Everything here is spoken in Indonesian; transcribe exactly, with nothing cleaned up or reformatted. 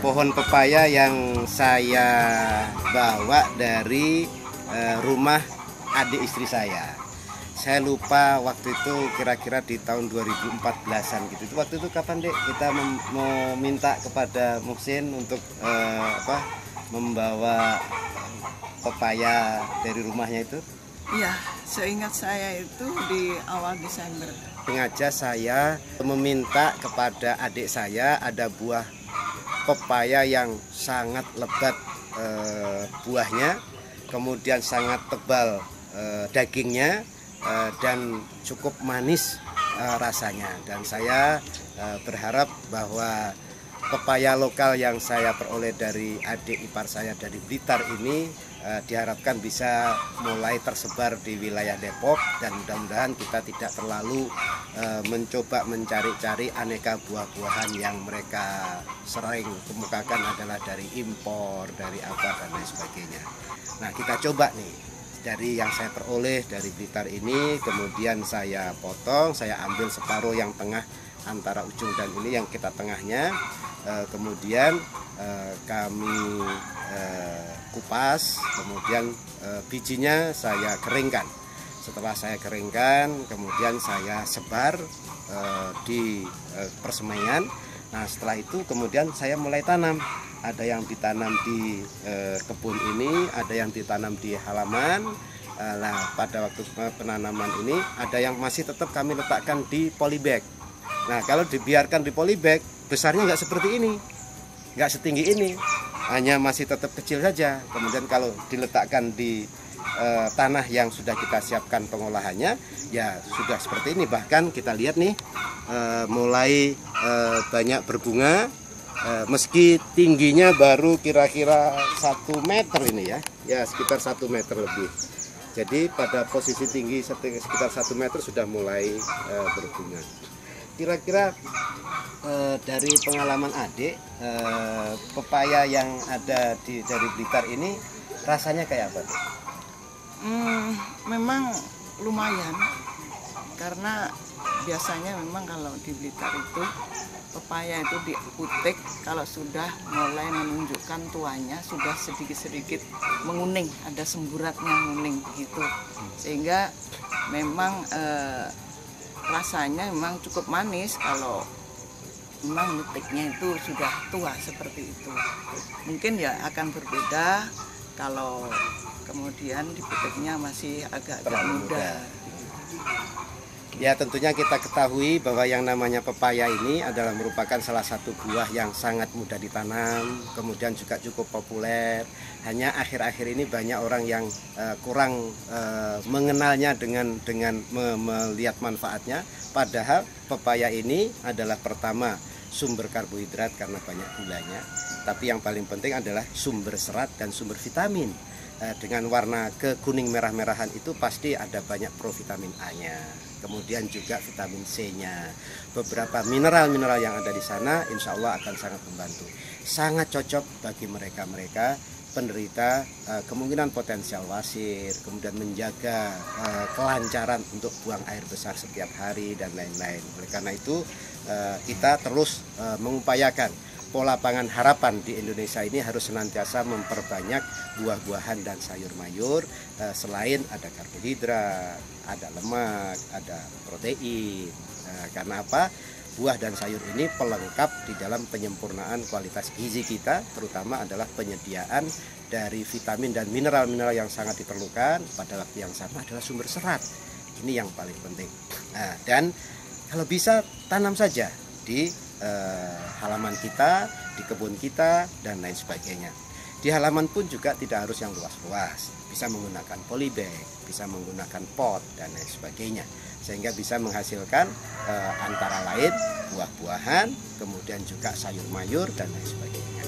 pohon pepaya yang saya bawa dari uh, rumah adik istri saya. Saya lupa waktu itu kira-kira di tahun dua ribu empat belasan gitu. Itu waktu itu kapan, Dek, kita meminta kepada Muhsin untuk uh, apa membawa pepaya dari rumahnya itu? Iya, seingat saya itu di awal Desember. Sengaja saya meminta kepada adik saya ada buah pepaya yang sangat lebat uh, buahnya, kemudian sangat tebal uh, dagingnya, Uh, dan cukup manis uh, rasanya, dan saya uh, berharap bahwa pepaya lokal yang saya peroleh dari adik ipar saya dari Blitar ini uh, diharapkan bisa mulai tersebar di wilayah Depok, dan mudah-mudahan kita tidak terlalu uh, mencoba mencari-cari aneka buah-buahan yang mereka sering kemukakan adalah dari impor, dari apa dan lain sebagainya. Nah, kita coba nih dari yang saya peroleh dari Blitar ini, kemudian saya potong, saya ambil separuh yang tengah antara ujung dan ini yang kita tengahnya, e, kemudian e, kami e, kupas, kemudian e, bijinya saya keringkan. Setelah saya keringkan, kemudian saya sebar e, di e, persemaian. Nah, setelah itu kemudian saya mulai tanam. Ada yang ditanam di e, kebun ini, ada yang ditanam di halaman. E, nah, pada waktu penanaman ini ada yang masih tetap kami letakkan di polybag. Nah, kalau dibiarkan di polybag, besarnya nggak seperti ini, nggak setinggi ini, hanya masih tetap kecil saja. Kemudian kalau diletakkan di e, tanah yang sudah kita siapkan pengolahannya, ya sudah seperti ini. Bahkan kita lihat nih, e, mulai e, banyak berbunga. Uh, meski tingginya baru kira-kira satu meter ini ya, ya sekitar satu meter lebih. Jadi pada posisi tinggi sekitar satu meter sudah mulai uh, berbunga. Kira-kira uh, dari pengalaman adik, uh, pepaya yang ada di dari Blitar ini rasanya kayak apa, Dek? Hmm, memang lumayan, karena biasanya memang kalau di Blitar itu pepaya itu diutik kalau sudah mulai menunjukkan tuanya, sudah sedikit-sedikit menguning, ada semburatnya menguning gitu, sehingga memang eh, rasanya memang cukup manis kalau memang nutiknya itu sudah tua seperti itu. Mungkin ya akan berbeda kalau kemudian dipetiknya masih agak-agak muda. Ya, tentunya kita ketahui bahwa yang namanya pepaya ini adalah merupakan salah satu buah yang sangat mudah ditanam, kemudian juga cukup populer. Hanya akhir-akhir ini banyak orang yang uh, kurang uh, mengenalnya dengan dengan me melihat manfaatnya. Padahal pepaya ini adalah pertama sumber karbohidrat karena banyak gulanya, tapi yang paling penting adalah sumber serat dan sumber vitamin. Dengan warna kekuning merah-merahan itu pasti ada banyak provitamin A-nya, kemudian juga vitamin C-nya, beberapa mineral-mineral yang ada di sana insya Allah akan sangat membantu. Sangat cocok bagi mereka-mereka penderita uh, kemungkinan potensial wasir, kemudian menjaga uh, kelancaran untuk buang air besar setiap hari dan lain-lain. Oleh karena itu uh, kita terus uh, mengupayakan pola pangan harapan di Indonesia ini harus senantiasa memperbanyak buah-buahan dan sayur mayur, eh, selain ada karbohidrat, ada lemak, ada protein. Nah, karena apa? Buah dan sayur ini pelengkap di dalam penyempurnaan kualitas gizi kita, terutama adalah penyediaan dari vitamin dan mineral-mineral yang sangat diperlukan. Pada waktu yang sama adalah sumber serat. Ini yang paling penting. Nah, dan kalau bisa tanam saja di Eh, halaman kita, di kebun kita, dan lain sebagainya. Di halaman pun juga tidak harus yang luas-luas, bisa menggunakan polybag, bisa menggunakan pot, dan lain sebagainya, sehingga bisa menghasilkan eh, antara lain buah-buahan, kemudian juga sayur mayur, dan lain sebagainya.